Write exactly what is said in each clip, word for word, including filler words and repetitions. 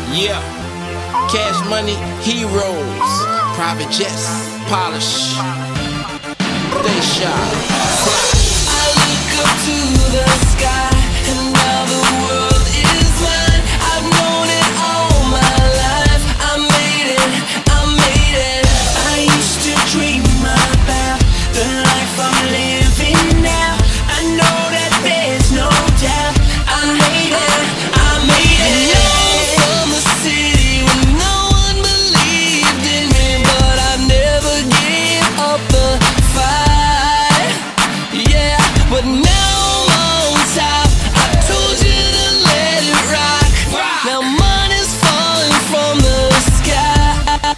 Yeah, cash money, heroes, private jets, polish, they shot, fly. I look up to the sky, and now the world is mine. I've known it all my life. I made it, I made it. I used to dream about the life I'm living now. I know that there's no doubt. I made it, I made it. From the city when no one believed in me, but I never gave up the fight. Yeah, but now I'm on top. I told you to let it rock. Now money's falling from the sky.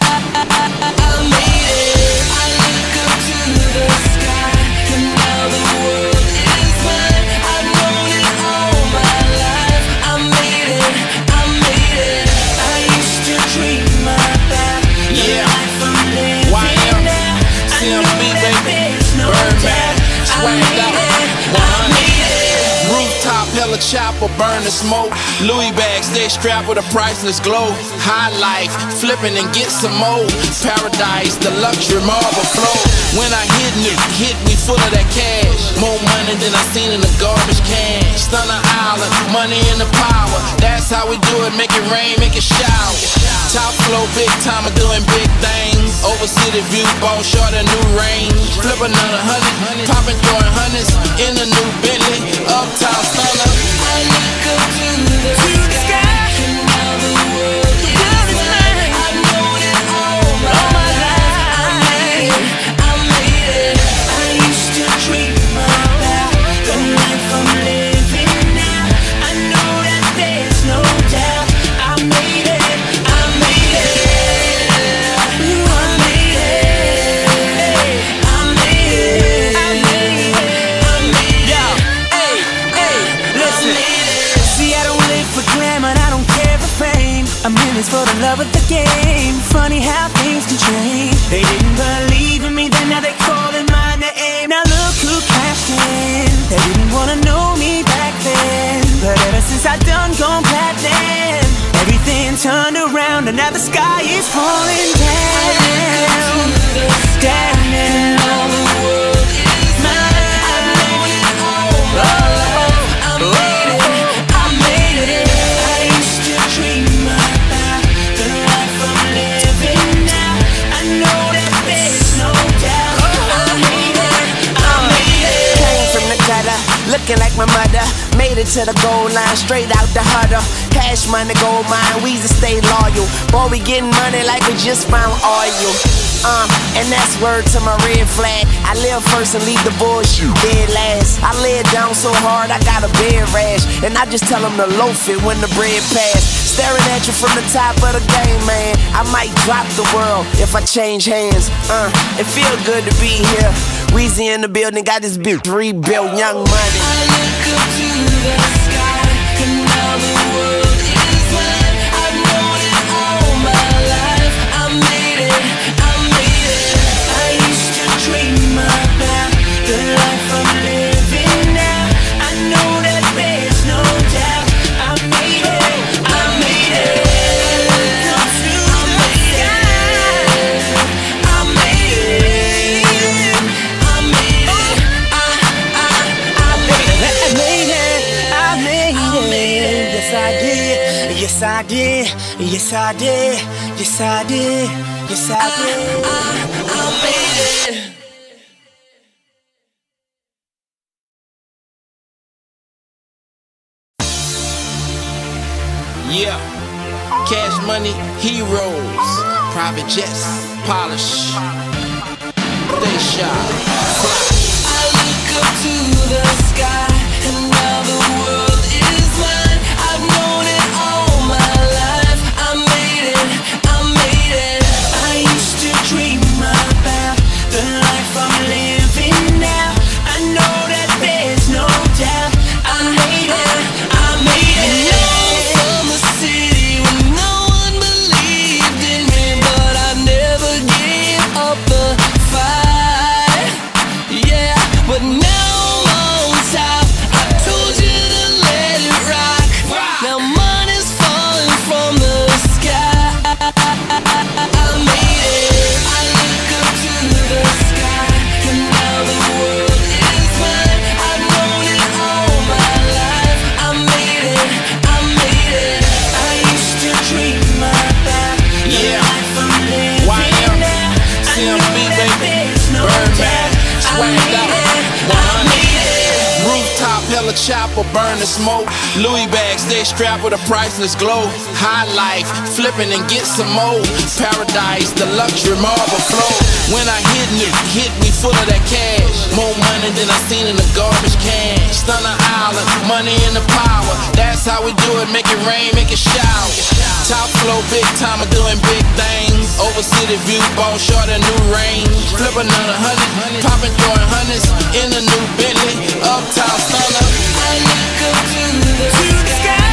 I made it. I look up to the sky, and now the world is mine. I've known it all my life. I made it, I made it. I used to dream about the Yeah. life I'm living Y M, now. I C M know B, that baby. there's no Birdman, doubt. I swagged made out, it, one I hundred. made it. Rooftop, hella chopper, burn the smoke. Louis bags, they strapped with a priceless glow. High life, flipping and get some more. Paradise, the luxury marble flow. When I hit me, hit me full of that cash. More money than I seen in a garbage can. Stunner Island, money in the power. That's how we do it, make it rain, make it shower. Top flow, big time, I'm doing big things. Over city view, ball short, a new range. Flip another hundred, popping, throwing hundreds in a new Bentley. Uptown stunner. I look up to the sky, and now the world is mine. I've known it all my life. I made it, I made it. I used to dream about the life I'm living now. I know that there's no doubt. I made it, I made it. I made it, I made it, I made it, I made it. Hey, hey, listen. See, I don't live for glamour, and I don't care for fame. I'm in this for the love of the game. Funny how things can change. They didn't believe in me, then now they calling my name. Now look who cashed in. They didn't wanna know me back then, but ever since I done gone platinum, everything turned around, and now the sky is falling down. Down and all the world is mine. I've known it all my life. I made it, I made it. I used to dream about the life I'm living now. I know that there's no doubt. I made it, I made it. Came from the gutter, looking like my mother. Made it to the goal line, straight out the huddle. Cash money, gold mine, we just stay loyal. Boy, we getting money like we just found oil. Uh, and that's word to my red flag. I live first and leave the bullshit dead last. I lay it down so hard, I got a bed rash. And I just tell them to loaf it when the bread pass. Staring at you from the top of the game, man. I might drop the world if I change hands. Uh, it feel good to be here. Weezy in the building, got this bitch rebuilt, Young Money. I look up to the sky, and now the world is mine. I've known it all my life. I made it, I made it. I used to dream about the life I'm living now. I know that there's no doubt. I made it, I made it. I made it, I made it. I made it, I, I, I made it. I made it, I made it. Yes, I did. Yes, I did. Yes, I did. Yes, I did. Yes, I did. I, I, I made it. Yeah, cash money, heroes, private jets, polish, they shot, fly. I look up to the sky, and now the world is mine. I've known it all my life. I made it, I made it. I used to dream about the life I'm living now. I know that there's no doubt. I made it, I made it. From the city when no one believed in me, but I never gave up the fight. Yeah, but now I'm on top. chopper, burn the smoke. Louis bags, stay strapped with a priceless glow. High life, flipping and get some more. Paradise, the luxury marble flow. When I hit me, hit me full of that cash. More money than I seen in a garbage can. Stunner Island, money in the power. That's how we do it, make it rain, make it shower. Top flow, big time, I'm doing big things. Over city view, ball short, a new range. Flip another hundred, popping, throwing hundreds. In a new Bentley, uptown stunner. I look up to the sky.